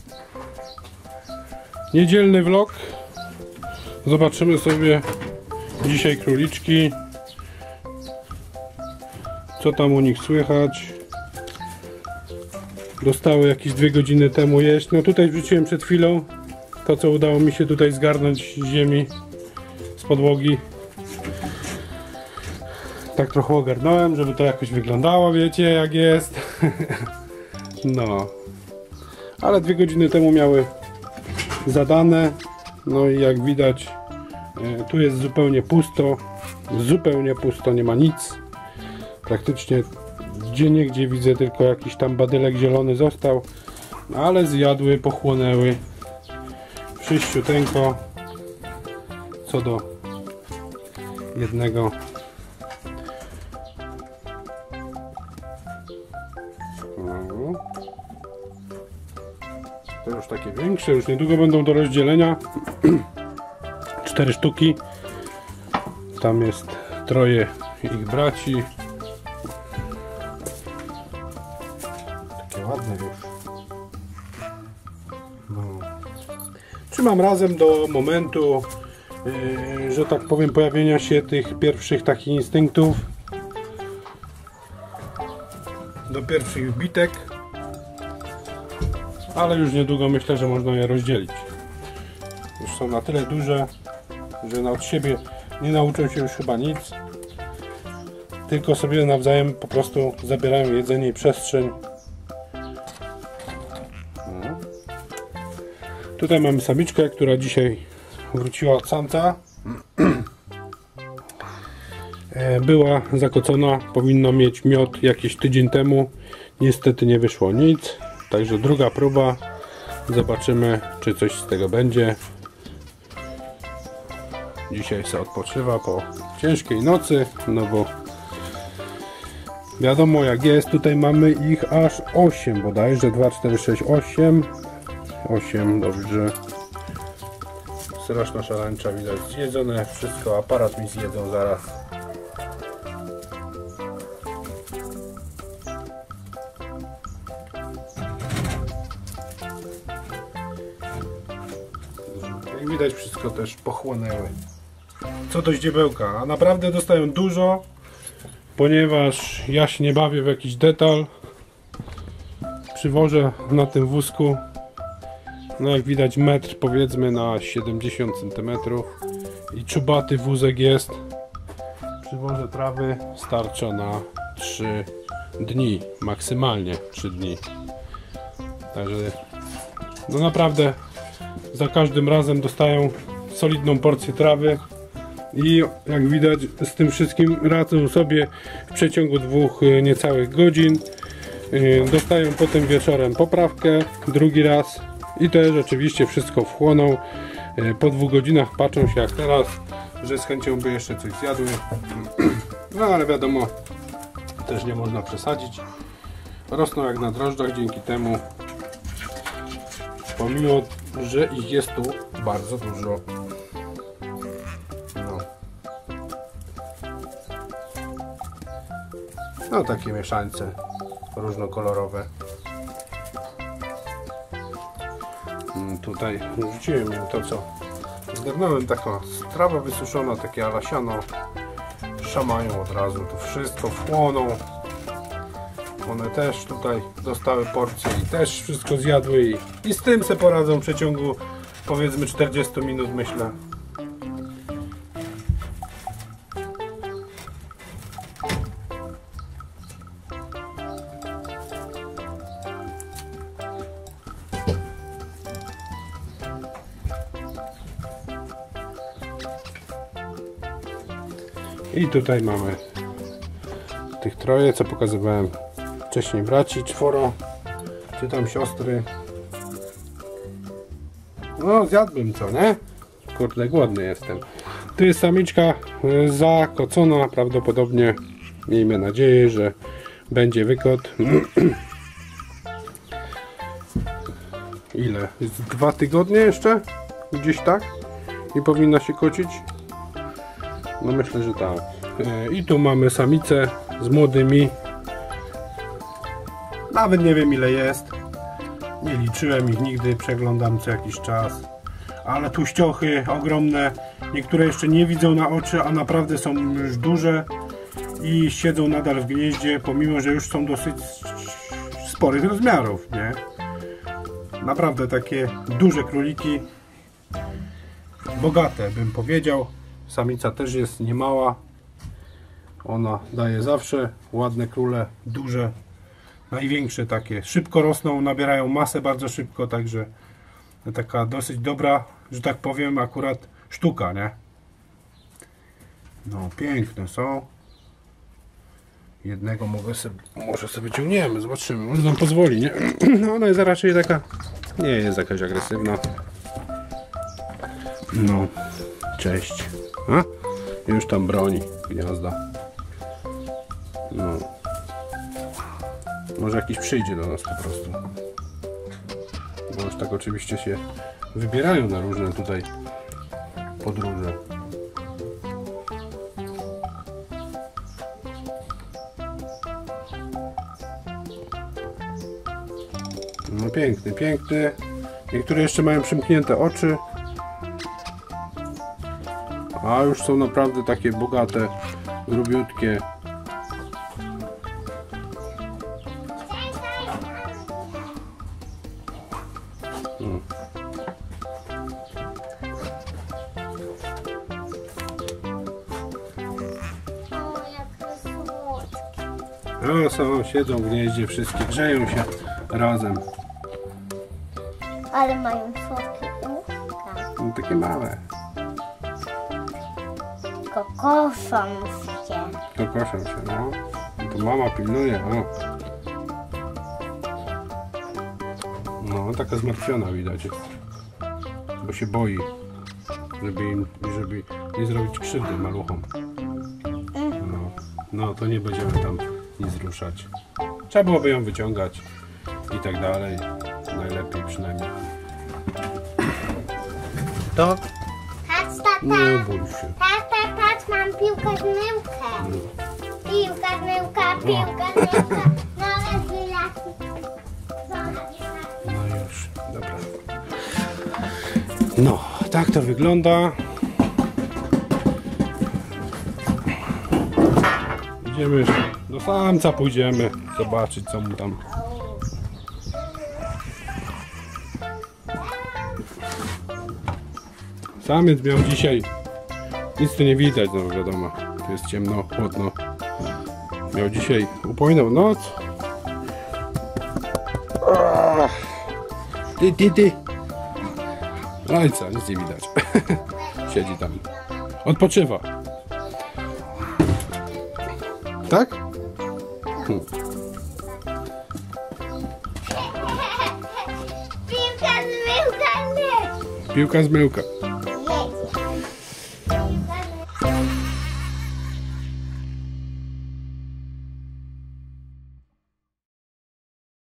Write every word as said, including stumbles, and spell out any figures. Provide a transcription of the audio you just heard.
Niedzielny vlog. Zobaczymy sobie dzisiaj króliczki. Co tam u nich słychać. Dostały jakieś dwie godziny temu jeść. No tutaj wrzuciłem przed chwilą to, co udało mi się tutaj zgarnąć z ziemi, z podłogi. Tak trochę ogarnąłem, żeby to jakoś wyglądało, wiecie jak jest. No. Ale dwie godziny temu miały zadane. No i jak widać, tu jest zupełnie pusto. Zupełnie pusto, nie ma nic. Praktycznie gdzieniegdzie widzę tylko jakiś tam badylek zielony został. Ale zjadły, pochłonęły wszyściuteńko. Co do jednego. To już takie większe, już niedługo będą do rozdzielenia. Cztery sztuki. Tam jest troje ich braci. Takie ładne już. No. Trzymam razem do momentu, yy, że tak powiem, pojawienia się tych pierwszych takich instynktów. Do pierwszych bitek. Ale już niedługo myślę, że można je rozdzielić. Już są na tyle duże, że na od siebie nie nauczą się już chyba nic. Tylko sobie nawzajem po prostu zabierają jedzenie i przestrzeń. No. Tutaj mamy samiczkę, która dzisiaj wróciła od samca. Była zakocona, powinna mieć miod jakiś tydzień temu. Niestety nie wyszło nic. Także druga próba. Zobaczymy, czy coś z tego będzie. Dzisiaj se odpoczywa po ciężkiej nocy, no bo wiadomo jak jest. Tutaj mamy ich aż osiem bodajże. dwa, cztery, sześć, osiem. osiem, dobrze. Straszna szarańcza, widać zjedzone. Wszystko, aparat mi zjedzą zaraz. Jak widać, wszystko też pochłonęły. Co do ździebełka, a naprawdę dostają dużo, ponieważ ja się nie bawię w jakiś detal. Przywożę na tym wózku, no jak widać, metr powiedzmy na siedemdziesiąt centymetrów i czubaty wózek jest. Przywożę trawy, starcza na trzy dni, maksymalnie trzy dni. Także no naprawdę za każdym razem dostają solidną porcję trawy i jak widać z tym wszystkim radzą sobie w przeciągu dwóch niecałych godzin. Dostają potem wieczorem poprawkę drugi raz i też oczywiście wszystko wchłoną. Po dwóch godzinach patrzą się jak teraz, że z chęcią by jeszcze coś zjadły. No ale wiadomo, też nie można przesadzić. Rosną jak na drożdżach dzięki temu, pomimo że ich jest tu bardzo dużo. No, no takie mieszańce różnokolorowe. Tutaj rzuciłem im to, co zgarnąłem, taka trawa wysuszona, takie alasiano. Szamają od razu, to wszystko wchłoną. One też tutaj dostały porcję i też wszystko zjadły i, i z tym se poradzą w przeciągu powiedzmy czterdziestu minut, myślę. I tutaj mamy tych troje, co pokazywałem wcześniej, braci, czworo, czy tam siostry. No zjadłbym co, nie? Kurde, głodny jestem. Tu jest samiczka zakocona, prawdopodobnie, miejmy nadzieję, że będzie wykot. Ile? Jest dwa tygodnie jeszcze? Gdzieś tak? I powinna się kocić? No myślę, że tak. I tu mamy samicę z młodymi. Nawet nie wiem ile jest. Nie liczyłem ich nigdy, przeglądam co jakiś czas. Ale tu ściochy ogromne, niektóre jeszcze nie widzą na oczy, a naprawdę są już duże i siedzą nadal w gnieździe, pomimo że już są dosyć sporych rozmiarów, nie? Naprawdę takie duże króliki, bogate bym powiedział. Samica też jest niemała, ona daje zawsze ładne króle, duże, największe takie, szybko rosną, nabierają masę bardzo szybko, także taka dosyć dobra, że tak powiem, akurat sztuka, nie? No, piękne są. Jednego mogę sobie, może sobie wyciągniemy, zobaczymy, może nam pozwoli, nie? No, ona jest raczej taka, nie jest jakaś agresywna. No, cześć. A? Już tam broni gniazda. No. Może jakiś przyjdzie do nas po prostu. Bo już tak oczywiście się wybierają na różne tutaj podróże. No piękny, piękny. Niektóre jeszcze mają przymknięte oczy. A już są naprawdę takie bogate, grubiutkie. Hmm. O, są, siedzą w gnieździe, wszystkie grzeją się razem. Ale mają słodkie uszka. No, takie małe. Kokoszą się. Kokoszą się, no. To mama pilnuje, o. No, taka zmartwiona widać jest. Bo się boi, żeby im, żeby nie zrobić krzywdy maluchom. No, no to nie będziemy tam nic ruszać. Trzeba byłoby ją wyciągać i tak dalej. Najlepiej przynajmniej. Tak? Patrz, tata. Nie bój się. Tata, patrz, mam piłkę zmyłkę. Piłka zmyłka, piłka zmyłka. Nowe wylaki. No już, dobra. No, tak to wygląda. Idziemy do samca, pójdziemy zobaczyć co mu tam. Samiec miał dzisiaj, nic tu nie widać, no wiadomo, tu jest ciemno, chłodno. Miał dzisiaj upojną noc. Ty, ty, ty. No i co, nic nie widać. Siedzi tam. Odpoczywa. Tak? Hmm. Piłka zmyłka, nie. Piłka zmyłka. Jedź. Piłka zmyłka.